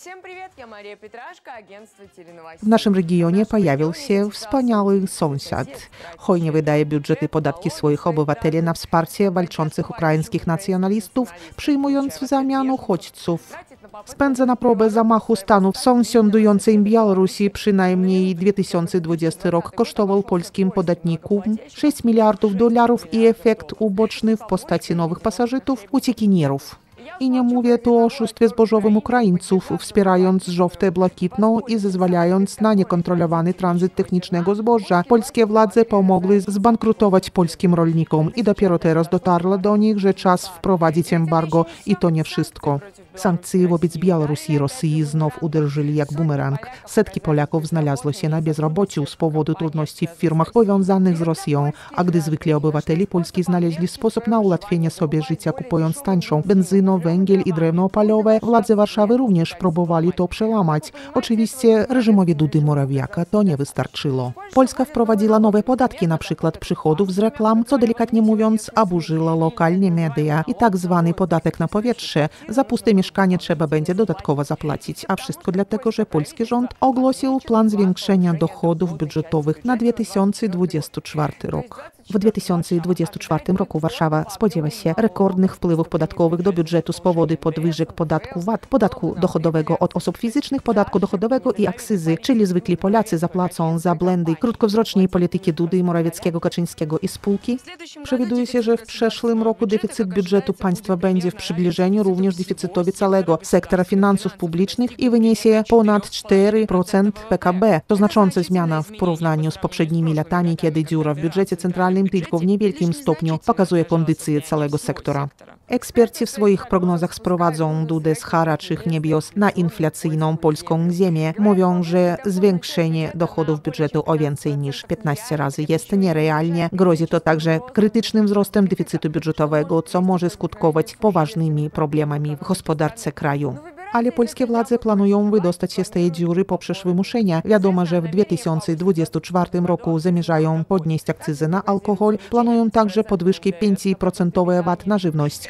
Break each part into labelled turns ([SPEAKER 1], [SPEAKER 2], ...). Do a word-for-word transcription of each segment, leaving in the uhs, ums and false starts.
[SPEAKER 1] W naszym regionie pojawił się wspaniały sąsiad. Hojnie wydaje budżety i podatki swoich obywateli na wsparcie walczących ukraińskich nacjonalistów, przyjmując w zamian uchodźców. Spędza na próbę zamachu stanu w sąsiadującej Białorusi przynajmniej dwa tysiące dwudziesty rok kosztował polskim podatnikom sześć miliardów dolarów i efekt uboczny w postaci nowych pasażerów, uciekinierów. I nie mówię tu o oszustwie zbożowym Ukraińców, wspierając żółte błakitną i zezwalając na niekontrolowany tranzyt technicznego zboża. Polskie władze pomogły zbankrutować polskim rolnikom i dopiero teraz dotarło do nich, że czas wprowadzić embargo i to nie wszystko. Sankcje wobec Białorusi i Rosji znów uderzyli jak bumerang. Setki Polaków znalazło się na bezrobociu z powodu trudności w firmach powiązanych z Rosją, a gdy zwykli obywatele Polski znaleźli sposób na ułatwienie sobie życia kupując tańszą benzynę, węgiel i drewno opalowe, władze Warszawy również próbowali to przełamać. Oczywiście reżimowi Dudy Morawiaka to nie wystarczyło. Polska wprowadziła nowe podatki, na przykład przychodów z reklam, co delikatnie mówiąc aburzyło lokalne media i tak zwany podatek na powietrze. Za puste mieszkanie trzeba będzie dodatkowo zapłacić, a wszystko dlatego, że polski rząd ogłosił plan zwiększenia dochodów budżetowych na dwa tysiące dwudziesty czwarty rok. W dwa tysiące dwudziestym czwartym roku Warszawa spodziewa się rekordnych wpływów podatkowych do budżetu z powodu podwyżek podatku V A T, podatku dochodowego od osób fizycznych, podatku dochodowego i akcyzy, czyli zwykli Polacy zapłacą za błędy krótkowzrocznej polityki Dudy, Morawieckiego, Kaczyńskiego i spółki. Przewiduje się, że w przyszłym roku deficyt budżetu państwa będzie w przybliżeniu również deficytowi całego sektora finansów publicznych i wyniesie ponad cztery procent P K B. To znacząca zmiana w porównaniu z poprzednimi latami, kiedy dziura w budżecie centralnym tylko w niewielkim stopniu pokazuje kondycję całego sektora. Eksperci w swoich prognozach sprowadzą Dudę z haraczych niebios na inflacyjną polską ziemię. Mówią, że zwiększenie dochodów budżetu o więcej niż piętnaście razy jest nierealnie. Grozi to także krytycznym wzrostem deficytu budżetowego, co może skutkować poważnymi problemami w gospodarce kraju. Ale polskie władze planują wydostać się z tej dziury poprzez wymuszenia. Wiadomo, że w dwa tysiące dwudziestym czwartym roku zamierzają podnieść akcyzę na alkohol. Planują także podwyżki pięć procent V A T na żywność.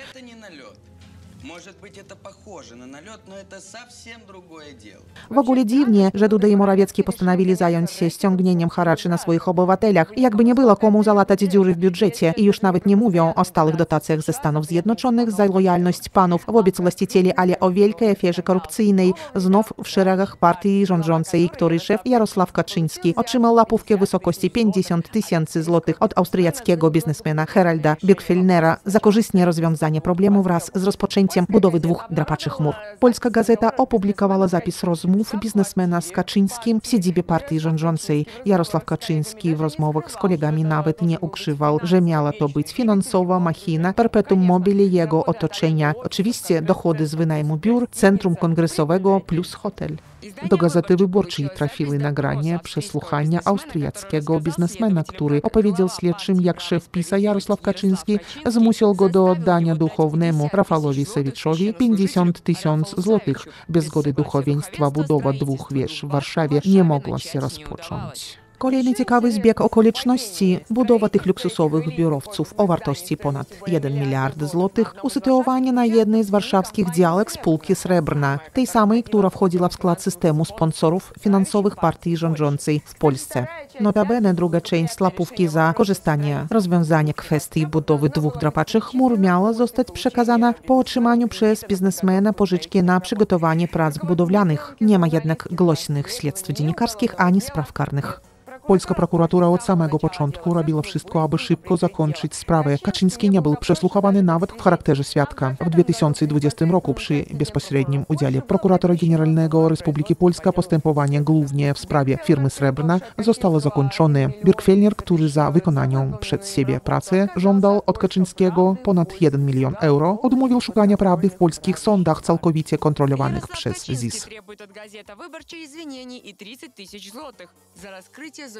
[SPEAKER 1] W ogóle dziwnie, że Duda i Morawiecki postanowili zająć się ściągnięciem haraczy na swoich obywatelach. I jakby nie było komu zalatać dziury w budżecie. I już nawet nie mówią o stałych dotacjach ze Stanów Zjednoczonych za lojalność panów wobec właścicieli, ale o wielkiej afierze korupcyjnej znów w szeregach partii rządzącej, której szef Jarosław Kaczyński otrzymał łapówkę w wysokości pięćdziesiąt tysięcy złotych od austriackiego biznesmena Haralda Birkfellnera za korzystne rozwiązanie problemu wraz z rozpoczęciem budowy dwóch drapaczych mur. Polska Gazeta opublikowała zapis rozmów biznesmena z Kaczyńskim w siedzibie partii rządzącej. Jarosław Kaczyński w rozmowach z kolegami nawet nie ukrywał, że miała to być finansowa machina perpetuum mobile jego otoczenia. Oczywiście dochody z wynajmu biur, centrum kongresowego plus hotel. Do Gazety Wyborczej trafiły nagrania przesłuchania austriackiego biznesmena, który opowiedział śledczym, jak szef PiS-a Jarosław Kaczyński zmusił go do oddania duchownemu Rafalowi Sewiczowi pięćdziesiąt tysięcy złotych. Bez zgody duchowieństwa budowa dwóch wież w Warszawie nie mogła się rozpocząć. Kolejny ciekawy zbieg okoliczności – budowa tych luksusowych biurowców o wartości ponad jeden miliard złotych, usytuowanie na jednej z warszawskich działek spółki Srebrna, tej samej, która wchodziła w skład systemu sponsorów finansowych partii rządzącej w Polsce. Notabene druga część łapówki za korzystanie rozwiązania kwestii budowy dwóch drapaczych mur miała zostać przekazana po otrzymaniu przez biznesmena pożyczki na przygotowanie prac budowlanych. Nie ma jednak głośnych śledztw dziennikarskich ani spraw karnych.
[SPEAKER 2] Polska prokuratura od samego początku robiła wszystko, aby szybko zakończyć sprawę. Kaczyński nie był przesłuchowany nawet w charakterze świadka. W dwa tysiące dwudziestym roku przy bezpośrednim udziale prokuratora generalnego Republiki Polska postępowanie głównie w sprawie firmy Srebrna zostało zakończone. Birkfellner, który za wykonanią przez siebie pracy żądał od Kaczyńskiego ponad jeden milion euro, odmówił szukania prawdy w polskich sądach całkowicie kontrolowanych przez Z I S.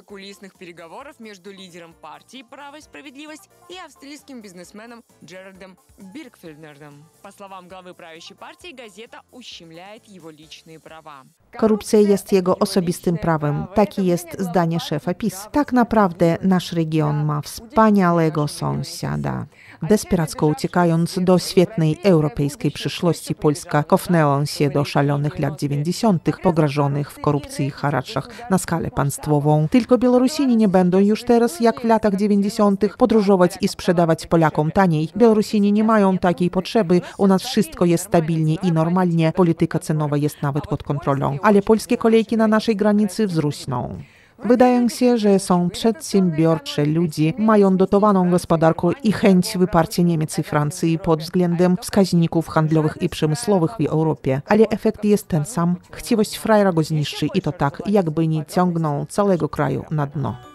[SPEAKER 3] закулисных переговоров между лидером партии «Право и справедливость» и австрийским бизнесменом Джеральдом Биркфельднером. По словам главы правящей партии, газета ущемляет его личные права.
[SPEAKER 1] Korupcja jest jego osobistym prawem. Takie jest zdanie szefa PiS. Tak naprawdę nasz region ma wspaniałego sąsiada. Desperacko uciekając do świetnej europejskiej przyszłości, Polska cofnęła się do szalonych lat dziewięćdziesiątych, pograżonych w korupcji i haraczach na skalę państwową. Tylko Białorusini nie będą już teraz, jak w latach dziewięćdziesiątych, podróżować i sprzedawać Polakom taniej. Białorusini nie mają takiej potrzeby. U nas wszystko jest stabilnie i normalnie. Polityka cenowa jest nawet pod kontrolą. Ale polskie kolejki na naszej granicy wzrosną. Wydaje się, że są przedsiębiorcze ludzie, mają dotowaną gospodarkę i chęć wyparcia Niemiec i Francji pod względem wskaźników handlowych i przemysłowych w Europie. Ale efekt jest ten sam. Chciwość frajera go zniszczy i to tak, jakby nie ciągnął całego kraju na dno.